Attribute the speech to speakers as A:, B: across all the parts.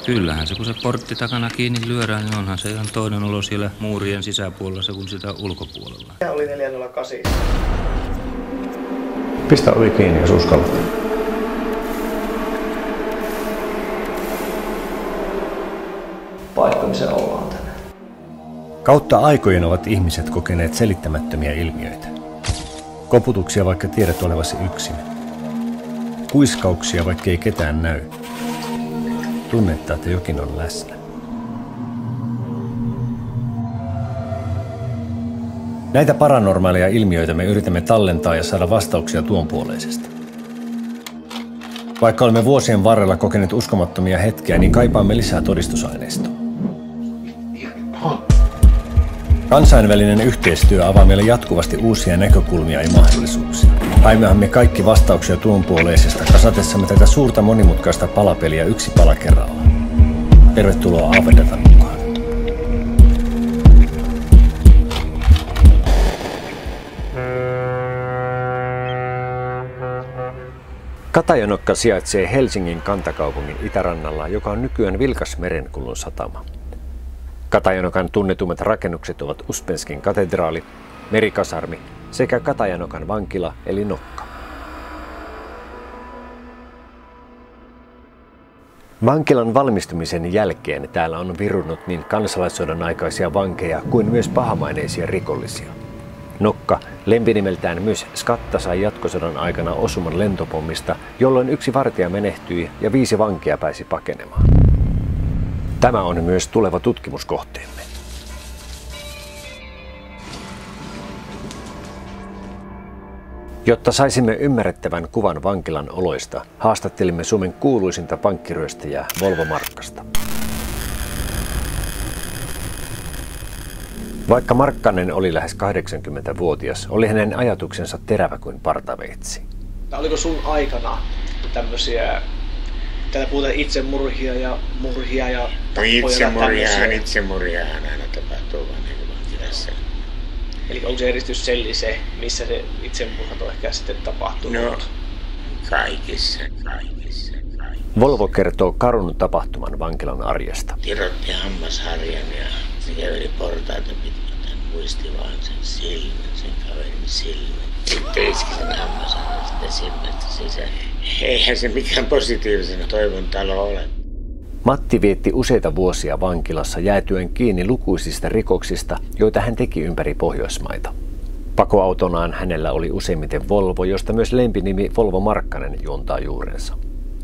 A: Kyllähän se, kun se portti takana kiinni lyödään, niin onhan se ihan toinen olo siellä muurien sisäpuolella se kuin sitä ulkopuolella.
B: Tämä oli 408.
C: Pistä ovi kiinni, jos uskallat.
B: Paikka, missä ollaan tänään.
C: Kautta aikojen ovat ihmiset kokeneet selittämättömiä ilmiöitä. Koputuksia, vaikka tiedät olevasi yksin. Kuiskauksia, vaikka ei ketään näy. Tunnetta, että jokin on läsnä. Näitä paranormaaleja ilmiöitä me yritämme tallentaa ja saada vastauksia tuonpuoleisesta. Vaikka olemme vuosien varrella kokeneet uskomattomia hetkiä, niin kaipaamme lisää todistusaineistoa. Kansainvälinen yhteistyö avaa meille jatkuvasti uusia näkökulmia ja mahdollisuuksia. Haimmehan me kaikki vastauksia tuonpuoleisesta kasatessamme tätä suurta monimutkaista palapeliä yksi pala kerrallaan. Tervetuloa Aavedatan mukaan. Katajanokka sijaitsee Helsingin kantakaupungin itärannalla, joka on nykyään vilkas merenkulun satama. Katajanokan tunnetummat rakennukset ovat Uspenskin katedraali, merikasarmi sekä Katajanokan vankila eli Nokka. Vankilan valmistumisen jälkeen täällä on virunut niin kansalaissodan aikaisia vankeja kuin myös pahamaineisia rikollisia. Nokka, lempinimeltään myös Skatta, sai jatkosodan aikana osuman lentopommista, jolloin yksi vartija menehtyi ja 5 vankia pääsi pakenemaan. Tämä on myös tuleva tutkimuskohteemme. Jotta saisimme ymmärrettävän kuvan vankilan oloista, haastattelimme Suomen kuuluisinta pankkiryöstäjää Volvo Markkasta. Vaikka Markkanen oli lähes 80-vuotias, oli hänen ajatuksensa terävä kuin partaveitsi.
B: Oliko sun aikana tämmöisiä, täällä puhutaan itsemurhia ja murhia ja tappoja?
D: Itsemurhiahan aina tapahtuu vankilassa.
B: Eli onko se eristysselli se, missä se itsemurhat on ehkä sitten tapahtunut?
D: No, kaikissa.
C: Volvo kertoo karun tapahtuman vankilan arjesta.
D: Tirotti hammasharjan ja se käveli portaita pitkin, muisti vaan sen kaverin silmän. Sitten iski sen hammasharjan sitten silmästä sisään. Eihän se mikään positiivisena toivon talo ole.
C: Matti vietti useita vuosia vankilassa jäätyen kiinni lukuisista rikoksista, joita hän teki ympäri Pohjoismaita. Pakoautonaan hänellä oli useimmiten Volvo, josta myös lempinimi Volvo Markkanen juontaa juurensa.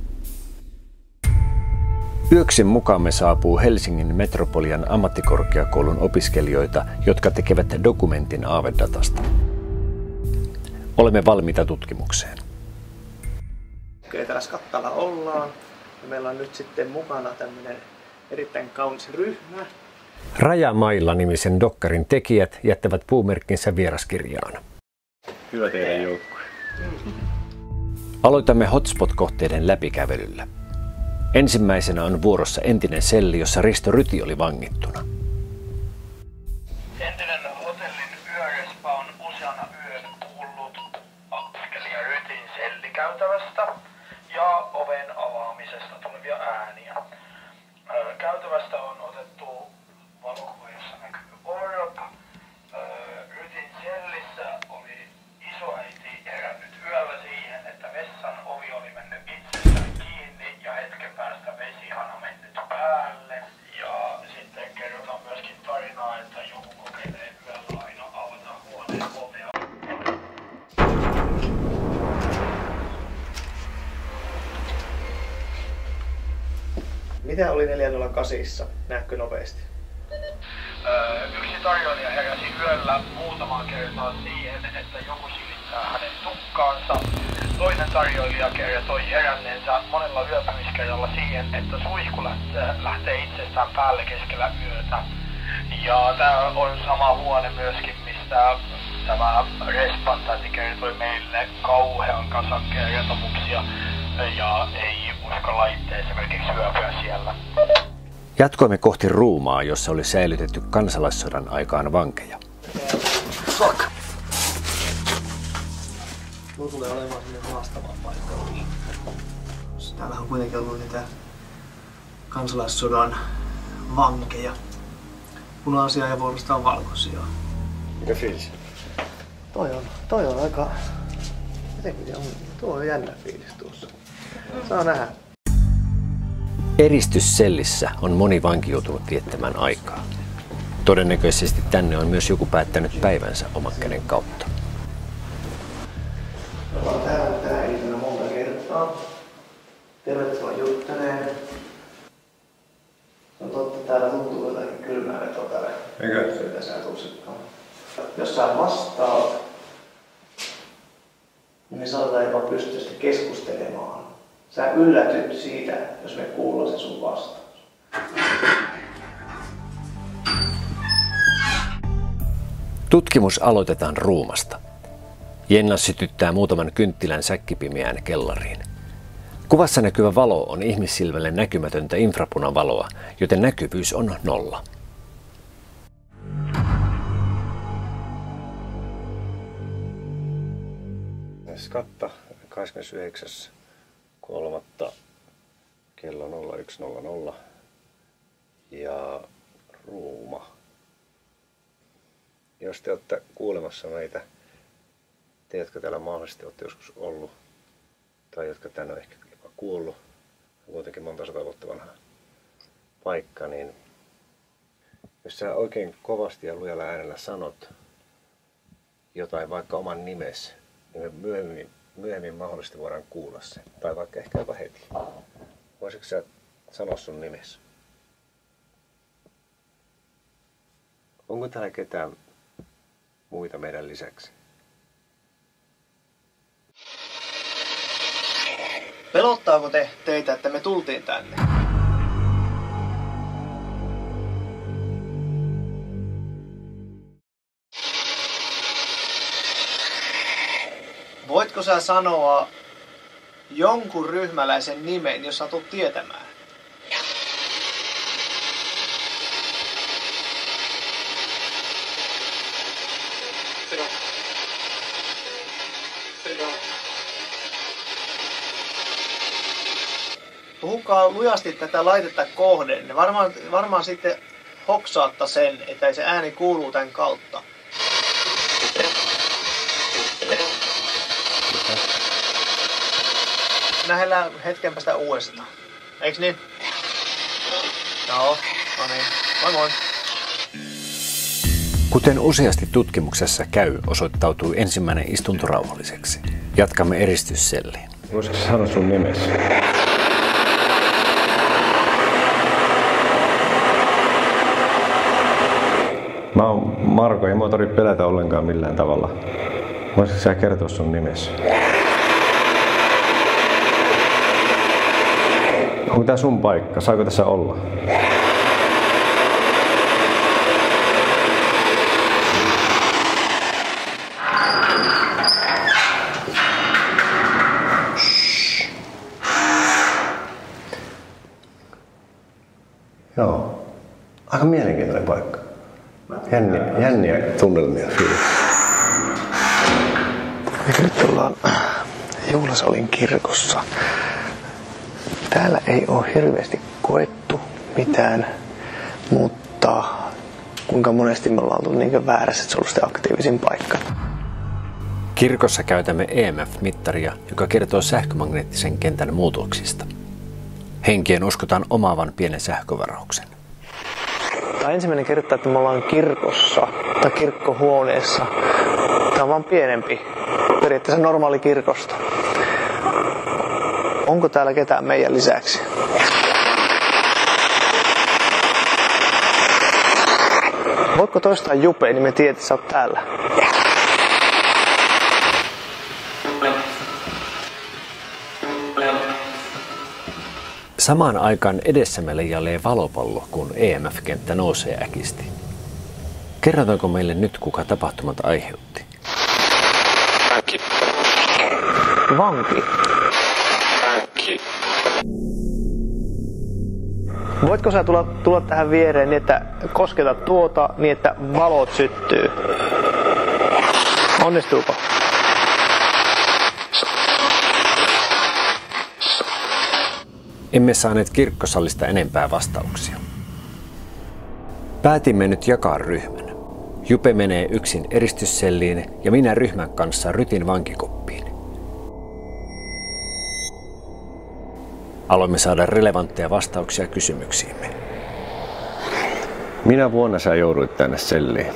C: Yöksi mukaamme saapuu Helsingin Metropolian ammattikorkeakoulun opiskelijoita, jotka tekevät dokumentin Aavedatasta. Olemme valmiita tutkimukseen.
B: Kyllä täällä Skattalla ollaan. Ja meillä on nyt sitten mukana tämmöinen erittäin kaunis ryhmä.
C: Rajamailla-nimisen dokkarin tekijät jättävät puumerkkinsä vieraskirjaan.
E: Hyvä teidän joukkue.
C: Aloitamme hotspot-kohteiden läpikävelyllä. Ensimmäisenä on vuorossa entinen selli, jossa Risto Ryti oli vangittuna.
F: Entinen hotellin yörespa on useana yön kuullut askelia Rytin sellikäytävästä ja oven avaamisesta tulevia ääniä. Käytävästä on otettu valokuva, jossa näkyy orp. Rytin sellissä oli isoäiti herännyt yöllä siihen, että vessan ovi oli mennyt itsestään kiinni ja hetken päästä vesihana mennyt päälle. Ja sitten kerrotaan myöskin tarinaa, että joku kokelee yöllä aina avata huoneen ovea.
B: Mitä oli 408? Nähkö nopeasti?
F: Yksi tarjoilija heräsi yöllä muutamaan kertaan siihen, että joku silittää hänen tukkaansa. Toinen tarjoilija kertoi heränneensä monella yöpymiskerralla siihen, että suihku lähtee itsestään päälle keskellä yötä. Ja tämä on sama huone myöskin, mistä tämä respantanti kertoi meille kauhean kasan kertomuksia ja ei uskalla itse esimerkiksi yöpyä siellä.
C: Jatkoimme kohti Ruumaa, jossa oli säilytetty kansalaissodan aikaan vankeja.
B: Fuck! Mulla tulee olemaan sellainen haastava paikka. Täällä on kuitenkin ollut niitä kansalaissodan vankeja. Punaisia ja vuorostaan valkoisia.
C: Mikä fiilis?
B: Toi on aika... Jotenkin tuo on jännä fiilis tuossa. Saa nähdä.
C: Eristyssellissä on moni vanki joutunut viettämään aikaa. Todennäköisesti tänne on myös joku päättänyt päivänsä oman käden kautta.
B: Ollaan täällä tänä iltana monta kertaa. Tervetuloa jutteleen. On totta, täällä tuntuu jotakin kylmää vetoa täällä.
E: Eikä?
B: Syytä sä tusikkaan. Jos sä vastaat, niin me saadaan jopa pystyä sitten keskustelemaan. Sä yllätyt siitä, jos me kuullaan se sun vastaus.
C: Tutkimus aloitetaan ruumasta. Jenna sytyttää muutaman kynttilän säkkipimeään kellariin. Kuvassa näkyvä valo on ihmissilmälle näkymätöntä infrapunavaloa, joten näkyvyys on 0. Skatta 29.3. kello 01.00 ja ruuma. Jos te olette kuulemassa meitä, te jotka täällä mahdollisesti olette joskus ollut tai jotka tänne on ehkä jopa kuollut, kuitenkin monta sata vuotta vanha paikka, niin jos sä oikein kovasti ja lujalla äänellä sanot jotain, vaikka oman nimes, niin me myöhemmin mahdollisesti voidaan kuulla se. Tai vaikka ehkä jopa heti. Voisitko sä sanoa sun nimes? Onko täällä ketään muita meidän lisäksi?
B: Pelottaako teitä, että me tultiin tänne? Voitko sä sanoa jonkun ryhmäläisen nimen, jos satut tietämään? Puhukaa lujasti tätä laitetta kohden. Ne varmaan sitten hoksaatta sen, että se ääni kuuluu tämän kautta. Nähdään hetken päästä uudestaan. Eiks niin? Joo, no niin. Moi moi.
C: Kuten useasti tutkimuksessa käy, osoittautui ensimmäinen istunto rauhalliseksi. Jatkamme eristysselliin.
E: Voisitko sanoa sun nimesi? Mä oon Marko, ei mua tarvitse pelätä ollenkaan millään tavalla. Voisitko sä kertoa sun nimesi? Onko tää sun paikka? Saako tässä olla? Joo. Aika mielenkiintoinen paikka. Jänniä tunnelmia.
B: Nyt ollaan Juhlasalin kirkossa. Täällä ei ole hirveästi koettu mitään, mutta kuinka monesti me ollaan oltu niin väärässä, että se on ollut sitten aktiivisin paikka.
C: Kirkossa käytämme EMF-mittaria, joka kertoo sähkömagneettisen kentän muutoksista. Henkien uskotaan omaavan pienen sähkövarauksen.
B: Tämä on ensimmäinen kerta, että me ollaan kirkossa tai kirkkohuoneessa. Tämä on vaan pienempi, periaatteessa normaali kirkosta. Onko täällä ketään meidän lisäksi? Voitko toistaa Jupe, niin me tiedät, että sä oot täällä.
C: Samaan aikaan edessämme leijailee valopallo, kun EMF-kenttä nousee äkisti. Kerrotaanko meille nyt, kuka tapahtumat aiheutti?
B: Vanki. Voitko sä tulla tähän viereen niin, että kosketat tuota niin, että valot syttyy? Onnistuuko?
C: Emme saaneet kirkkosalista enempää vastauksia. Päätimme nyt jakaa ryhmän. Jupe menee yksin eristysselliin ja minä ryhmän kanssa Rytin vankikoppiin. Aloimme saada relevantteja vastauksia kysymyksiimme.
E: Minä vuonna sä jouduit tänne selliin?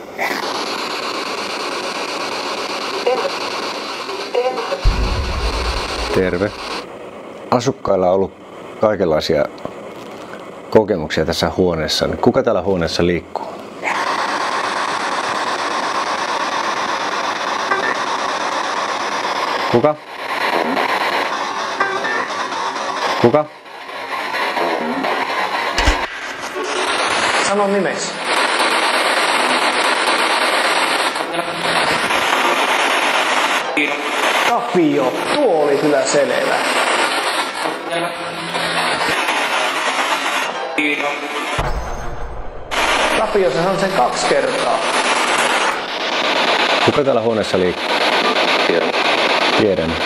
E: Terve. Asukkailla on ollut kaikenlaisia kokemuksia tässä huoneessa. Kuka täällä huoneessa liikkuu? Kuka? Kuka?
B: Sano nimesi. Tapio, tuo oli kyllä selvä. Tapio, sä sanot sen 2 kertaa.
E: Kuka täällä huoneessa liikkuu? Tiedän.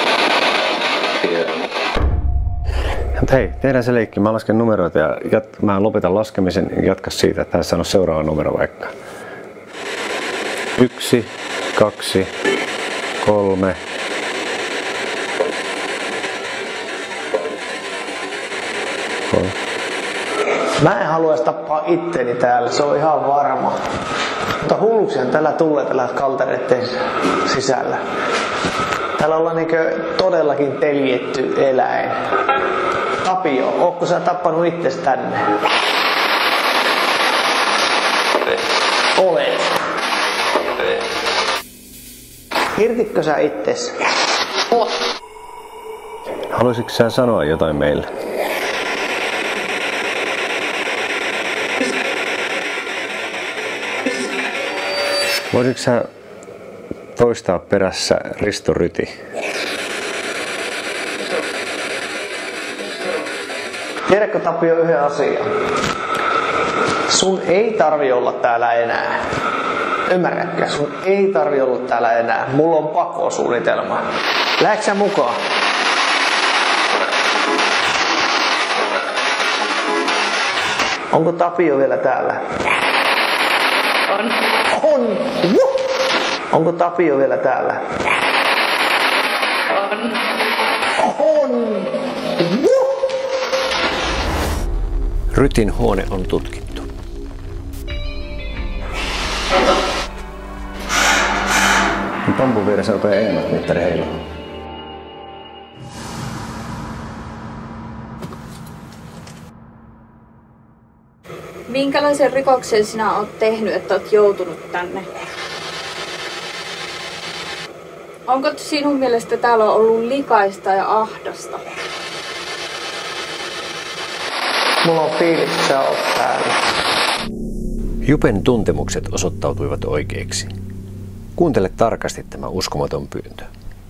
E: Mutta hei, tehdään se leikki. Mä lasken numeroita ja mä lopetan laskemisen ja jatka siitä, että hän sanoo seuraava numero vaikka. 1, 2, 3.
B: Mä en haluaisi tappaa itteni täällä, se on ihan varma. Mutta hulluksihan täällä tulee tällä kaltereiden sisällä. Täällä ollaan todellakin teljetty eläin. Tapio, ootko sä tappanut itses tänne? Olet. Hirtitkö sä itses?
E: Haluaisitko sä sanoa jotain meille? Voisitko sä toistaa perässä Risto Ryti?
B: Tiedätkö Tapio yhden asian? Sun ei tarvi olla täällä enää. Ymmärrätkö? Sun ei tarvi olla täällä enää. Mulla on pakosuunnitelma. Lähdekö sä mukaan? Onko Tapio vielä täällä? On! Onko Tapio vielä täällä? On!
C: Rytin huone on tutkittu.
E: Pampun vieressä rupeaa EMF-mittari heilumaan.
G: Minkälaisen rikoksen sinä olet tehnyt, että olet joutunut tänne? Onko sinun mielestä täällä ollut likaista ja ahdasta?
B: Mulla on fiilis, että sä oot täällä.
C: Jupen tuntemukset osoittautuivat oikeiksi. Kuuntele tarkasti tämä uskomaton pyyntö.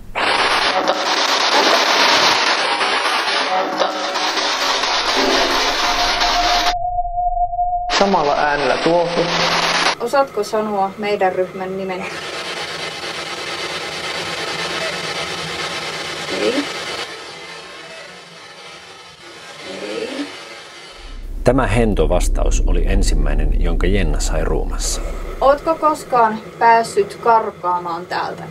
B: Samalla äänellä tuotu.
G: Osaatko sanoa meidän ryhmän nimen? Ei. Ei.
C: Tämä hento vastaus oli ensimmäinen, jonka Jenna sai ruumassa.
G: Ootko koskaan päässyt karkaamaan täältä?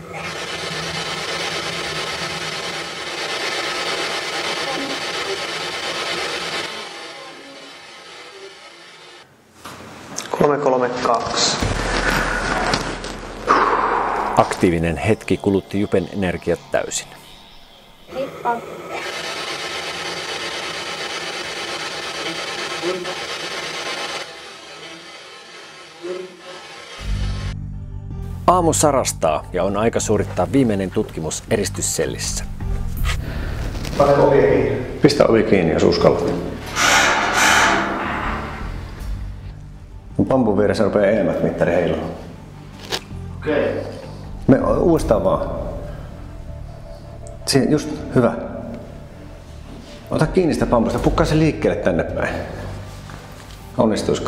C: Aktiivinen hetki kulutti Jupen energiat täysin.
G: Heippa.
C: Aamu sarastaa ja on aika suorittaa viimeinen tutkimus eristyssellissä.
B: Pane ovi kiinni.
E: Pistä ovi kiinni, jos uskallat. Pampun vieressä rupeaa EMF-mittari heilumaan.
B: Okei.
E: Me uudestaan vaan. Siinä, just, hyvä. Ota kiinni sitä pampusta, pukkaa se liikkeelle tänne päin. Onnistuisiko?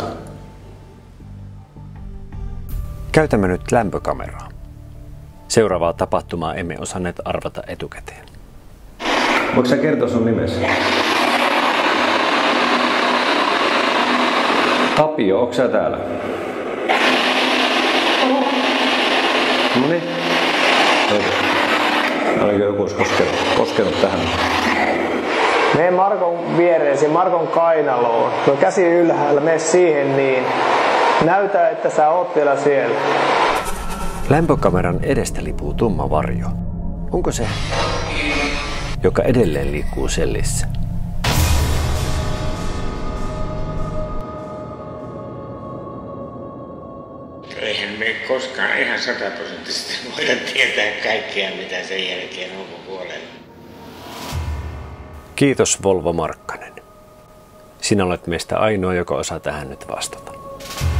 C: Käytämme nyt lämpökameraa. Seuraavaa tapahtumaa emme osanneet arvata etukäteen.
E: Voitko sä kertoa sun nimesi? Tapio, onko sä täällä? Noniin. Oliko joku koskenut tähän?
B: Mene Markon viereesi, Markon kainaloon. Tuo käsi ylhäällä, mene siihen niin. Näytä, että sä oot vielä siellä.
C: Lämpökameran edestä lipuu tumma varjo. Onko se, joka edelleen liikkuu sellissä?
D: Eihän me koskaan ihan 100% voida tietää kaikkea, mitä sen jälkeen ulkopuolella.
C: Kiitos Volvo Markkanen. Sinä olet meistä ainoa, joka osaa tähän nyt vastata.